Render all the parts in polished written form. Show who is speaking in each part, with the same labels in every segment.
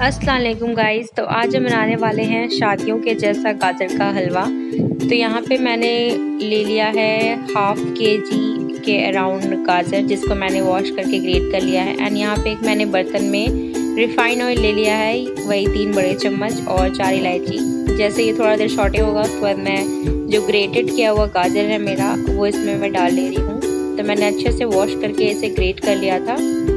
Speaker 1: अस्सलाम वालेकुम गाइस। तो आज हम बनाने वाले हैं शादियों के जैसा गाजर का हलवा। तो यहाँ पे मैंने ले लिया है ½ kg के अराउंड गाजर, जिसको मैंने वॉश करके ग्रेट कर लिया है। एंड यहाँ पे एक मैंने बर्तन में रिफाइंड ऑयल ले लिया है, वही 3 बड़े चम्मच, और 4 इलायची। जैसे ये थोड़ा देर सॉटे होगा उसके बाद मैं जो ग्रेटेड किया हुआ गाजर है मेरा, वो इसमें मैं डाल ले रही हूँ। तो मैंने अच्छे से वॉश करके इसे ग्रेट कर लिया था।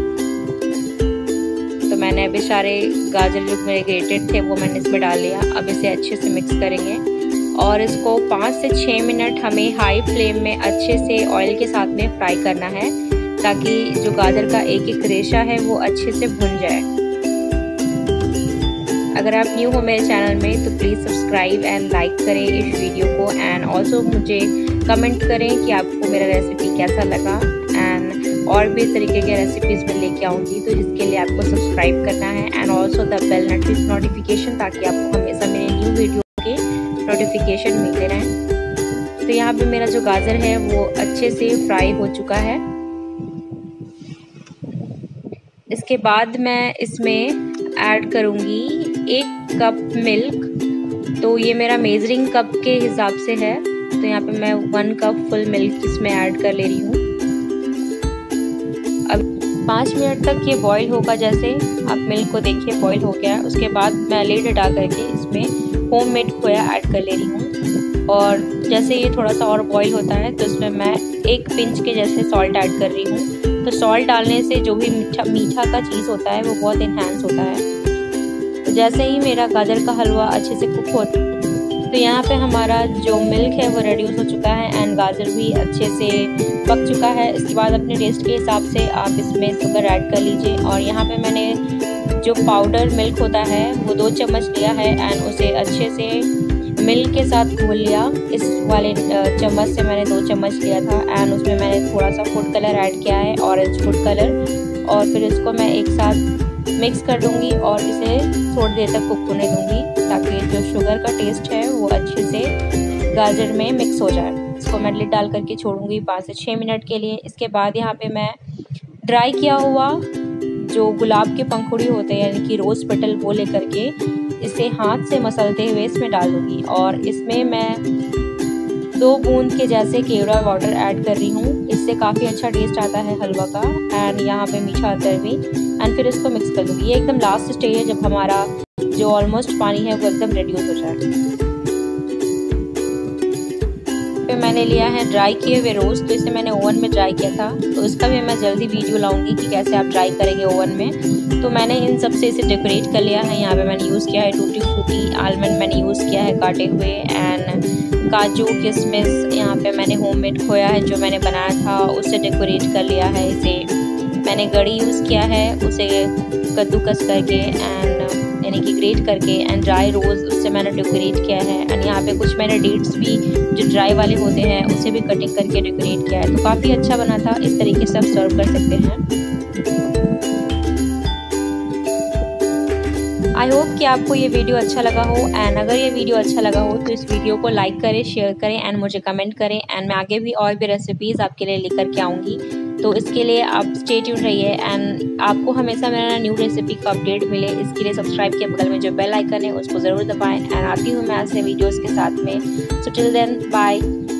Speaker 1: तो मैंने अभी सारे गाजर जो मेरे ग्रेटेड थे वो मैंने इसमें डाल लिया। अब इसे अच्छे से मिक्स करेंगे और इसको 5 से 6 मिनट हमें हाई फ्लेम में अच्छे से ऑयल के साथ में फ्राई करना है, ताकि जो गाजर का एक एक रेशा है वो अच्छे से भुन जाए। अगर आप न्यू हो मेरे चैनल में तो प्लीज़ सब्सक्राइब एंड लाइक करें इस वीडियो को। एंड ऑल्सो मुझे कमेंट करें कि आपको मेरा रेसिपी कैसा लगा। एंड और भी तरीके के रेसिपीज़ मैं लेके आऊँगी, तो जिसके लिए आपको सब्सक्राइब करना है and also the bell notification, ताकि आपको हमेशा मेरे न्यू वीडियो के नोटिफिकेशन मिलते रहें। तो यहाँ पे मेरा जो गाजर है वो अच्छे से फ्राई हो चुका है। इसके बाद मैं इसमें ऐड करूँगी 1 कप मिल्क। तो ये मेरा मेजरिंग कप के हिसाब से है, तो यहाँ पे मैं 1 कप फुल मिल्क इसमें ऐड कर ले रही हूँ। अब 5 मिनट तक ये बॉईल होगा। जैसे आप मिल्क को देखिए बॉईल हो गया, उसके बाद मैं लिड हटा करके इसमें होममेड खोया ऐड कर ले रही हूँ। और जैसे ये थोड़ा सा और बॉईल होता है तो इसमें मैं 1 पिंच के जैसे सॉल्ट ऐड कर रही हूँ। तो सॉल्ट डालने से जो भी मीठा का चीज़ होता है वो बहुत इन्हेंस होता है। तो जैसे ही मेरा गाजर का हलवा अच्छे से कुक होता है, तो यहाँ पे हमारा जो मिल्क है वो रेड्यूस हो चुका है एंड गाजर भी अच्छे से पक चुका है। इसके बाद अपने टेस्ट के हिसाब से आप इसमें शुगर ऐड कर लीजिए। और यहाँ पे मैंने जो पाउडर मिल्क होता है वो 2 चम्मच लिया है एंड उसे अच्छे से मिल्क के साथ घोल लिया। इस वाले चम्मच से मैंने 2 चम्मच लिया था एंड उसमें मैंने थोड़ा सा फूड कलर ऐड किया है, ऑरेंज फूड कलर। और फिर इसको मैं एक साथ मिक्स कर दूंगी और इसे थोड़ी देर तक कुक होने दूंगी, ताकि जो शुगर का टेस्ट है वो अच्छे से गाजर में मिक्स हो जाए। इसको मैं लिड डाल करके छोड़ूंगी 5 से 6 मिनट के लिए। इसके बाद यहाँ पे मैं ड्राई किया हुआ जो गुलाब के पंखुड़ी होते हैं, यानी कि रोज़ पेटल, वो लेकर के इसे हाथ से मसलते हुए इसमें डाल दूँगी। और इसमें मैं 2 बूंद के जैसे केवड़ा वाटर ऐड कर रही हूँ। इससे काफ़ी अच्छा टेस्ट आता है हलवा का। एंड यहाँ पे मीठा अतर भी। एंड फिर इसको मिक्स कर दूँगी। ये एकदम लास्ट स्टेज है, जब हमारा जो ऑलमोस्ट पानी है वो एकदम रिड्यूस हो जाए। फिर मैंने लिया है ड्राई किए हुए रोज़। तो इसे मैंने ओवन में ड्राई किया था, तो इसका भी मैं जल्दी वीडियो लाऊंगी कि कैसे आप ड्राई करेंगे ओवन में। तो मैंने इन सब से इसे डेकोरेट कर लिया है। यहाँ पे मैंने यूज़ किया है टूटी फ्रूटी, आलमंड मैंने यूज़ किया है काटे हुए, एंड काजू, किशमिश। यहाँ पे मैंने होममेड खोया है जो मैंने बनाया था, उससे डेकोरेट कर लिया है। इसे मैंने गड़ी यूज़ किया है, उसे कद्दूकस करके एंड यानी कि ग्रेट करके, एंड ड्राई रोज़ उससे मैंने डेकोरेट किया है। एंड यहाँ पे कुछ मैंने डेट्स भी जो ड्राई वाले होते हैं उसे भी कटिंग करके डेकोरेट किया है। तो काफ़ी अच्छा बना था। इस तरीके से आप सर्व कर सकते हैं। आई होप कि आपको ये वीडियो अच्छा लगा हो। एंड अगर ये वीडियो अच्छा लगा हो तो इस वीडियो को लाइक करें, शेयर करें एंड मुझे कमेंट करें। एंड मैं आगे भी और भी रेसिपीज़ आपके लिए लेकर के आऊँगी, तो इसके लिए आप स्टे ट्यून रहिए। एंड आपको हमेशा मेरा न्यू रेसिपी का अपडेट मिले, इसके लिए सब्सक्राइब के बगल में जो बेल आइकन है उसको ज़रूर दबाएं। एंड आती हूँ मैं ऐसे वीडियोज़ के साथ में। So till then, bye.